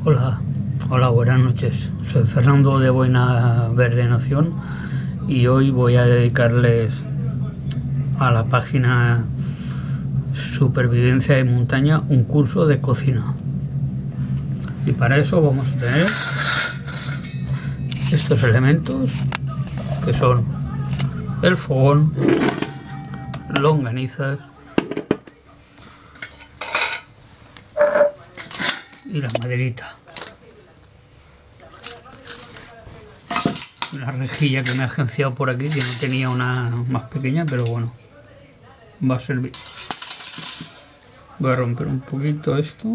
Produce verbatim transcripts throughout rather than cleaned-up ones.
Hola, hola, buenas noches. Soy Fernando de Boina Verde Nación y hoy voy a dedicarles a la página Supervivencia de Montaña un curso de cocina. Y para eso vamos a tener estos elementos que son el fogón, longanizas y la maderita. Una rejilla que me ha agenciado por aquí, que no tenía una más pequeña, pero bueno, va a servir. Voy a romper un poquito esto.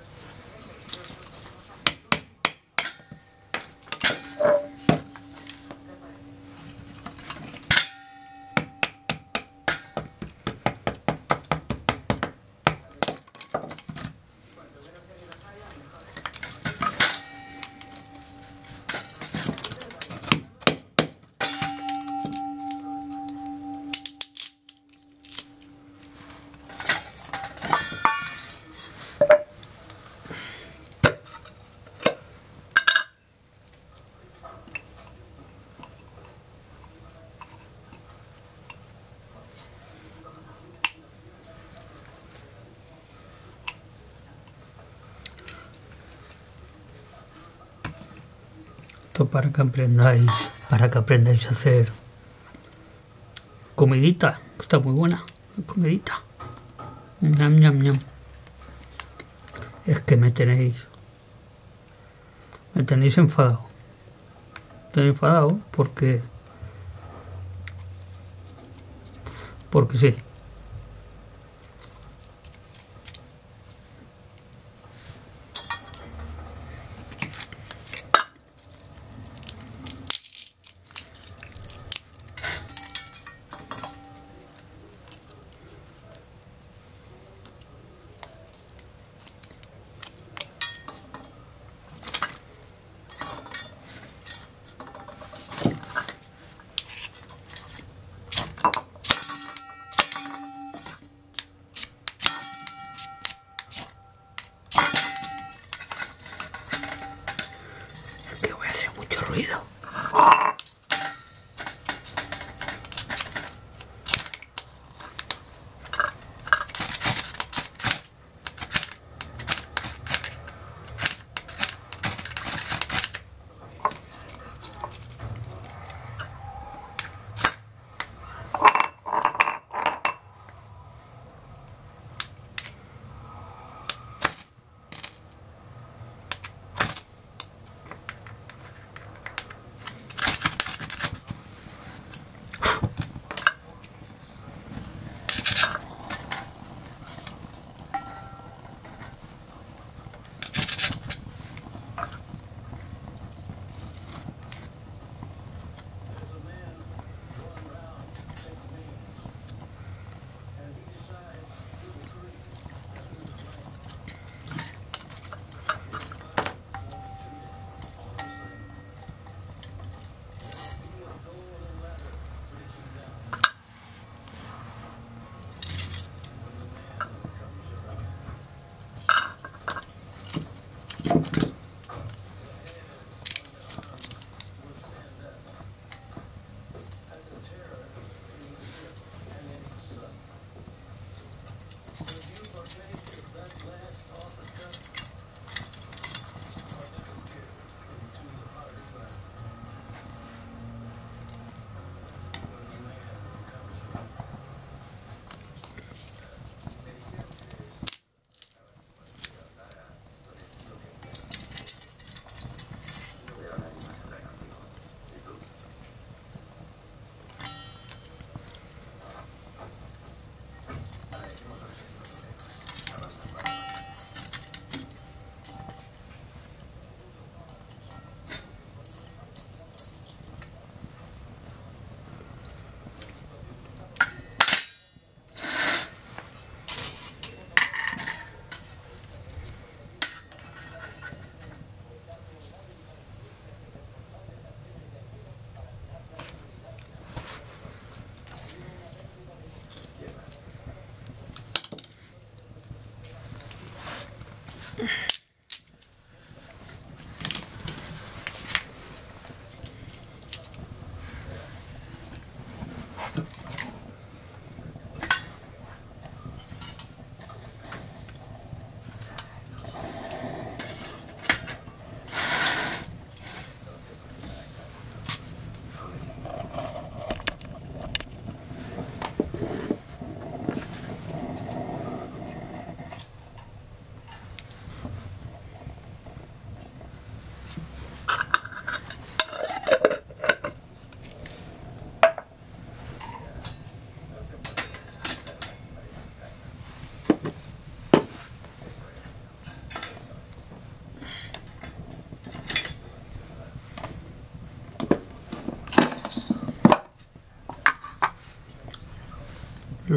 Esto para que aprendáis, para que aprendáis a hacer comidita, está muy buena, comidita. Ñam, ñam, ñam. Es que me tenéis, me tenéis enfadado, me tenéis enfadado porque, porque sí. Que voy a hacer mucho ruido.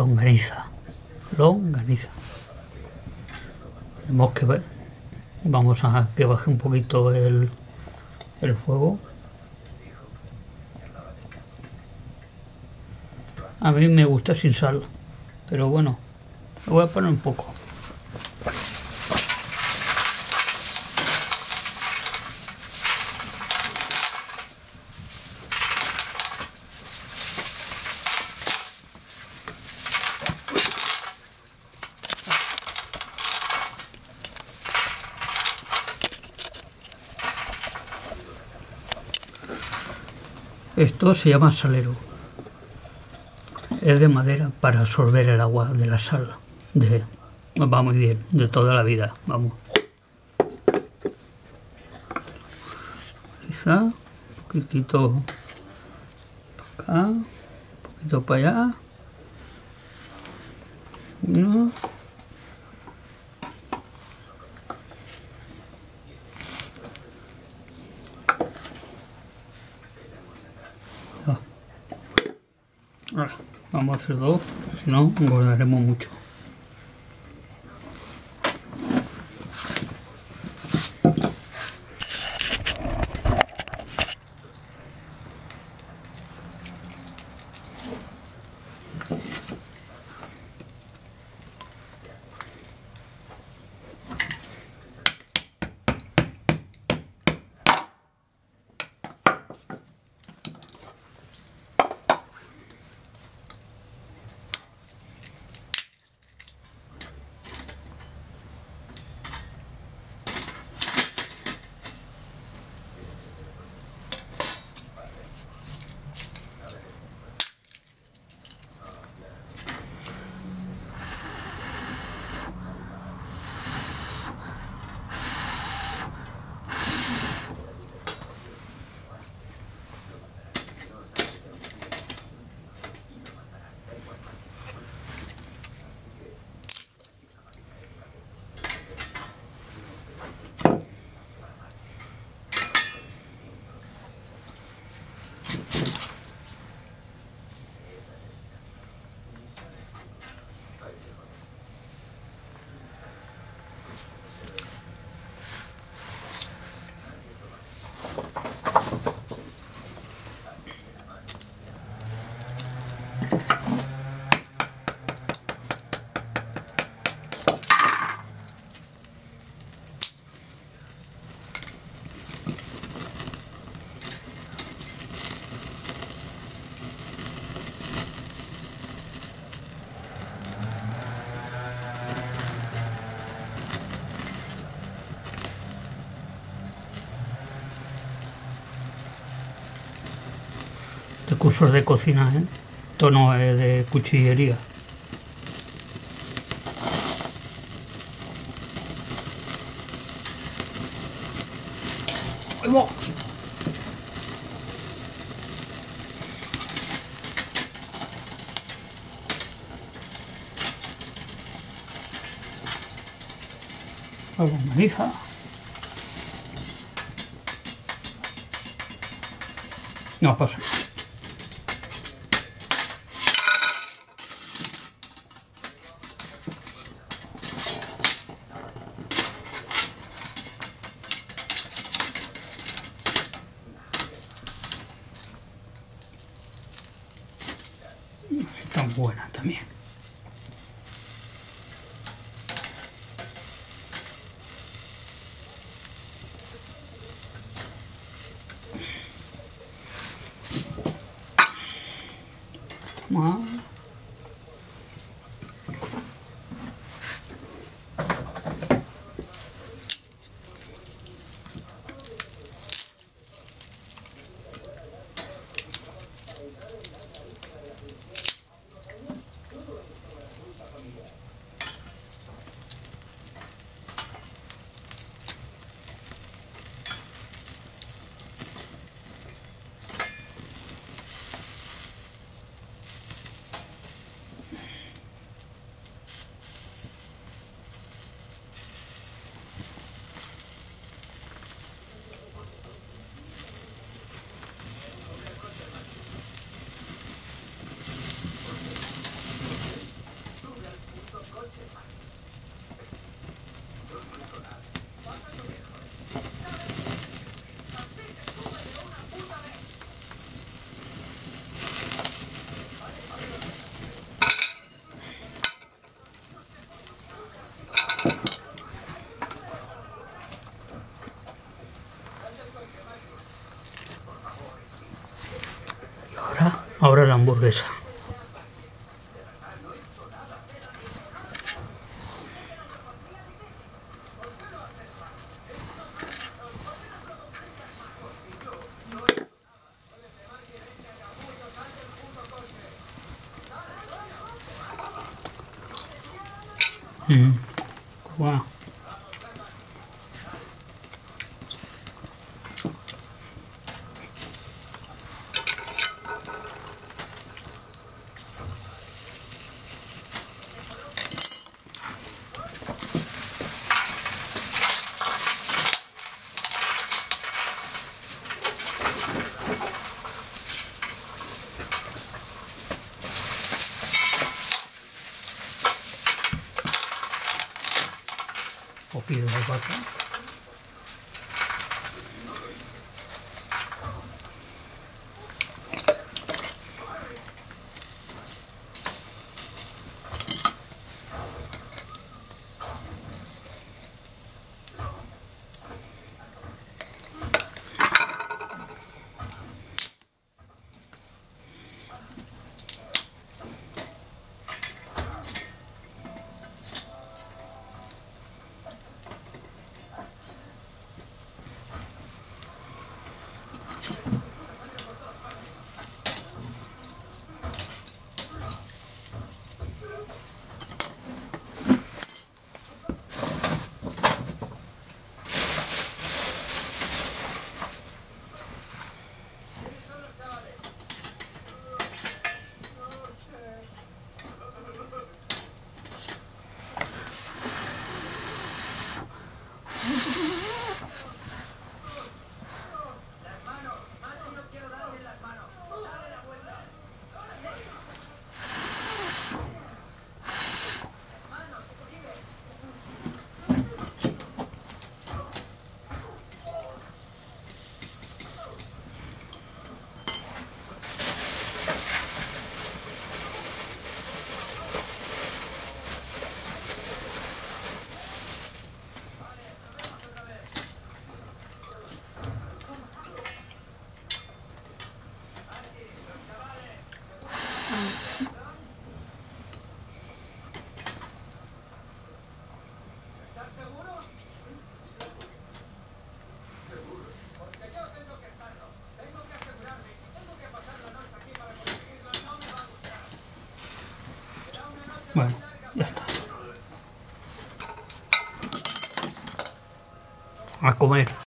longaniza. Longaniza. Tenemos que ver. Vamos a que baje un poquito el, el fuego. A mí me gusta sin sal, pero bueno, le voy a poner un poco. Esto se llama salero. Es de madera para absorber el agua de la sal. De, va muy bien, de toda la vida. Vamos. Quizá un poquitito para acá, un poquito para allá. Uno. Ahora, vamos a hacer dos, si no engordaremos mucho. De cursos de cocina, ¿eh? Esto no es de cuchillería. ¡Ahí va! La longaniza. No pasa. Tan buena también. Más. Ahora la hamburguesa. Mm. Wow. O pido la vaca. Bueno, ya está. A comer.